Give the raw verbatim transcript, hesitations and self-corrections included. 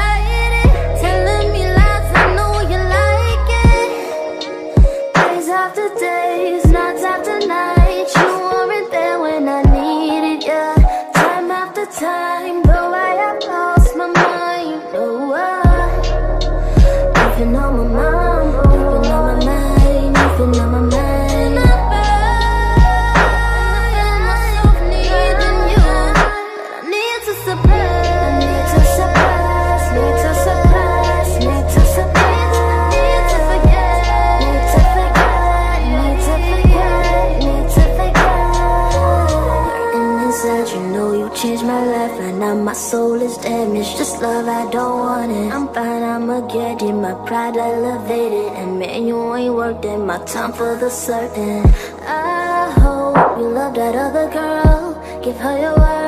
fight it, telling me lies, I know you like it. Days after days, nights after nights, you weren't there when I needed you. Time after time, though I have lost my mind. Oh, uh, you've been on my mind, you've been on my mind, you've been on my mind. Changed my life, and now my soul is damaged. Just love, I don't want it. I'm fine, I'ma get it. My pride elevated, and man, you ain't worked it. My time for the certain. I hope you love that other girl. Give her your word.